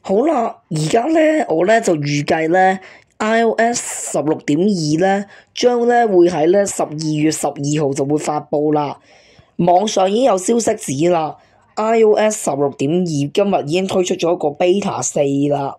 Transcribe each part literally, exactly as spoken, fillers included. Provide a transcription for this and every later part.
好啦，而家咧我咧就預計咧 iOS 十六點二咧將咧會喺咧十二月十二號就會發布啦。網上已經有消息指啦，iOS 十六點二今日已經推出咗一個 beta 四啦。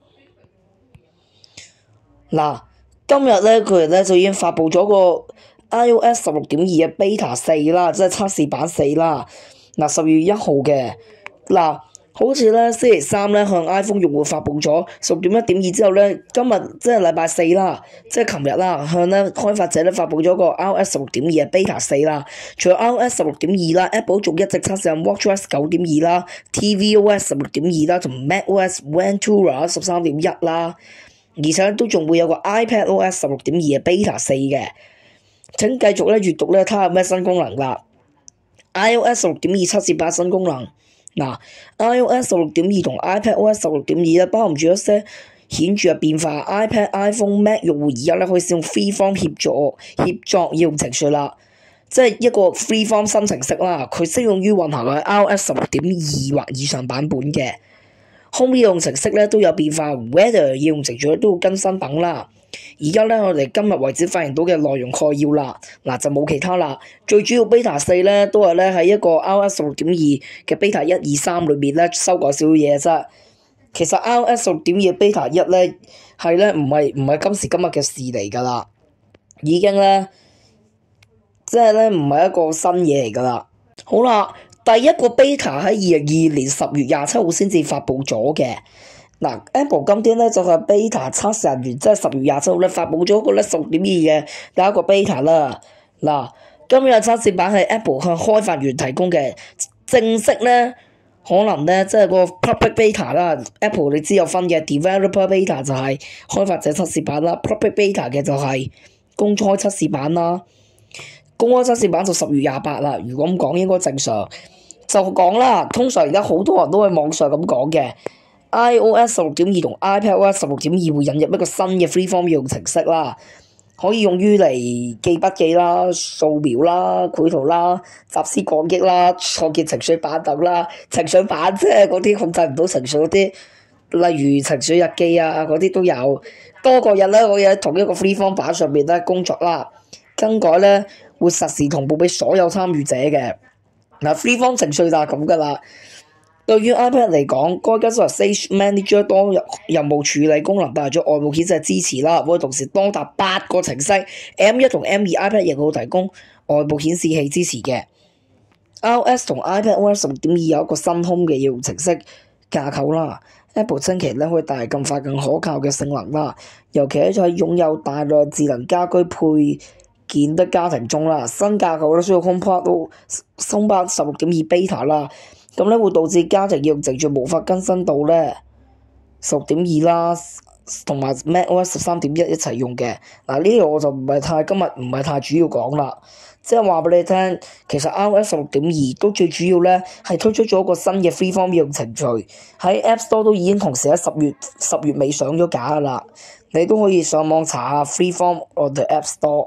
嗱，今日咧佢哋咧就已經發布咗個 iOS 十六點二嘅 beta 四啦，即係測試版四啦。嗱，十月一號嘅嗱。好似咧星期三咧向 iPhone 用戶發布咗十六點一點二之後咧，今日即係禮拜四啦，即係琴日啦，向咧開發者咧發布咗個 iOS 十六點二嘅 beta 四啦。除咗 iOS 十六點二啦 ，Apple 仲一直測試緊 WatchOS 九點二啦、tvOS 十六點二啦，同 macOS Ventura 十三點一啦，而且都仲會有個 iPadOS 十六點二嘅 beta 四嘅。請繼續咧閱讀咧睇下有咩新功能啦。iOS 十六點二測試版新功能。嗱 ，iOS 十六點二同 iPadOS 十六點二咧包含住一些顯著嘅變化。iPad、iPhone、Mac 用戶而家咧可以使用 Freeform 協助協作應用程序啦，即係一個 Freeform 新程式啦。佢適用於混合嘅 iOS 十六點二或以上版本嘅 Home 應用程式咧都有變化 ，Weather 應用程序都會更新等啦。而家咧，我哋今日為止發現到嘅內容概要啦，嗱就冇其他啦。最主要 beta 四咧都係咧喺一個 iOS 十六點二嘅 beta 一二三裏面咧修改少少嘢啫。其實 iOS 十六點二 beta 一咧係咧唔係唔係今時今日嘅事嚟㗎啦，已經咧即係咧唔係一個新嘢嚟㗎啦。好啦，第一個 beta 喺二零二二年十月廿七號先至發布咗嘅。嗱 ，Apple 今天咧就係 beta 測試人員，即係十月廿七號咧發布咗個咧十六點二嘅第一個 beta 啦。嗱，今日測試版係 Apple 向開發員提供嘅，正式咧可能咧即係個 public beta 啦。Apple 你知有分嘅 developer beta 就係開發者測試版啦 ，public beta 嘅就係公開測試版啦。公開測試版就十月廿八啦。如果咁講應該正常，就講啦。通常而家好多人都喺網上咁講嘅。iOS 十六點二同 iPadOS 十六點二會引入一個新嘅 Freeform 應用程式啦，可以用於嚟記筆記啦、掃描啦、繪圖啦、集思廣益啦、創建情緒版等啦。情緒版即係嗰啲控制唔到情緒嗰啲，例如情緒日記啊嗰啲都有。多個日咧可以喺同一個 Freeform 版上面咧工作啦，更改咧會實時同步俾所有參與者嘅。嗱 Freeform 程序就係咁噶啦。對於 iPad 嚟講，該跟進 Stage Manager 多任務處理功能帶咗外部顯示支持啦，可以同時多達八個程式 M 一 同 M 二 iPad 亦會提供外部顯示器支持嘅。iOS 同 iPadOS 十六點二有一個新 Home 嘅應用程式架構啦。Apple 稱其咧可以帶嚟更快更可靠嘅性能啦，尤其喺擁有大量智能家居配件的家庭中啦。新架構咧需要 HomePod 都 HomePod 十六點二 beta 啦。咁咧會導致家庭應用程序無法更新到咧十六點二啦，同埋 macOS 十三點一一齊用嘅。嗱呢個我就唔係太今日唔係太主要講啦，即係話俾你聽，其實 iOS 十六點二都最主要咧係推出咗一個新嘅 Freeform 應用程序，喺 App Store 都已經同時喺十月十月尾上咗架噶啦，你都可以上網查下 Freeform on the App Store。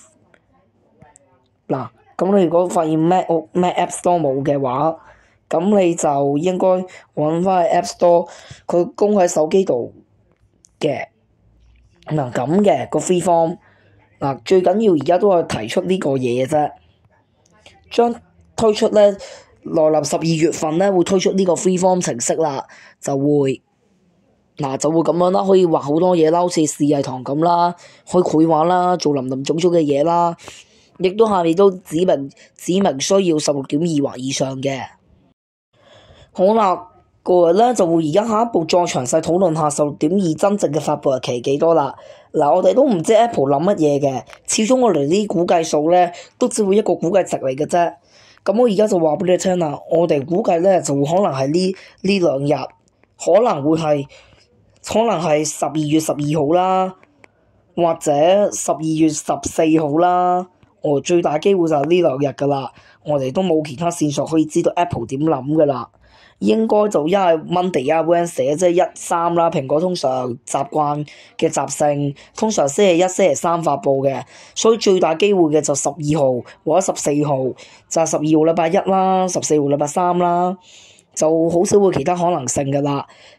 嗱，咁你如果發現 Mac Mac App Store 冇嘅話，咁你就應該揾翻去 App Store，佢供喺手機度嘅。嗱咁嘅個 Freeform，嗱最緊要而家都係提出呢個嘢嘅啫，將推出咧來臨十二月份咧會推出呢個 Freeform 程式啦，就會嗱就會咁樣啦，可以畫好多嘢啦，好似示藝堂咁啦，可以繪畫啦，做林林總總嘅嘢啦，亦都下面都指明指明需要十六點二或以上嘅。好啦，個日咧就會而家下一步再詳細討論下十六點二真正嘅發布日期幾多啦。嗱，我哋都唔知 Apple 諗乜嘢嘅，始終我哋啲估計數咧都只會一個估計值嚟嘅啫。咁我而家就話俾你聽啦，我哋估計咧就會可能係呢呢兩日，可能會係可能係十二月十二號啦，或者十二月十四號啦。我最大機會就係呢兩日噶啦，我哋都冇其他線索可以知道 Apple 點諗噶啦。應該就一係 Monday 一係 Wednesday， 即係一三啦。蘋果通常習慣嘅習性，通常星期一、星期三發布嘅，所以最大機會嘅就十二號或者十四號，就係十二號禮拜一啦，十四號禮拜三啦，就好少會其他可能性噶啦。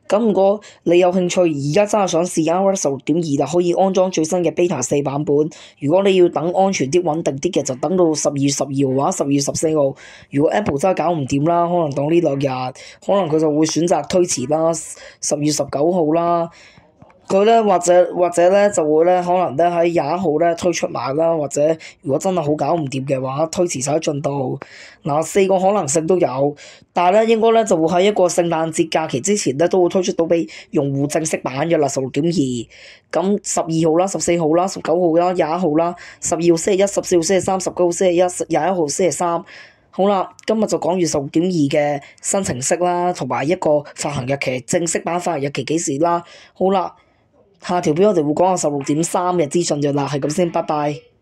咁如果你有興趣，而家真係想試 iOS 十六點二啦，可以安裝最新嘅 Beta 四版本。如果你要等安全啲、穩定啲嘅，就等到十二月十二號或者十二月十四號。如果 Apple 真係搞唔掂啦，可能當呢兩日，可能佢就會選擇推遲啦，十月十九號啦。佢咧或者或者咧就會咧可能咧喺廿一號咧推出埋啦，或者如果真係好搞唔掂嘅話，推遲晒進度。嗱，四個可能性都有，但係咧應該咧就會喺一個聖誕節假期之前咧都會推出到俾用戶正式版嘅啦，十六點二。咁十二號啦、十四號啦、十九號啦、廿一號啦、十二號星期一、十四號星期三、十九號星期一、廿一號星期三。好啦，今日就講完十六點二嘅新程式啦，同埋一個發行日期，正式版發行日期幾時啦。好啦。下條片我哋會講下十六點三嘅資訊嘅啦，係咁先，拜拜。